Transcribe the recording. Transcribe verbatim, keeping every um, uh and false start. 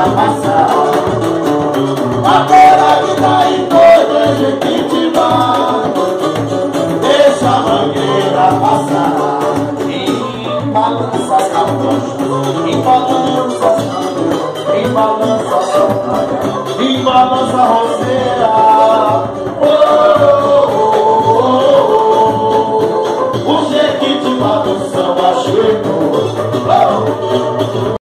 passar. Agora que tá em toda Jequitibá, deixa a mangueira passar. E balança a capocha, e balança a sangue, e balança a sampaia, e balança a roseira.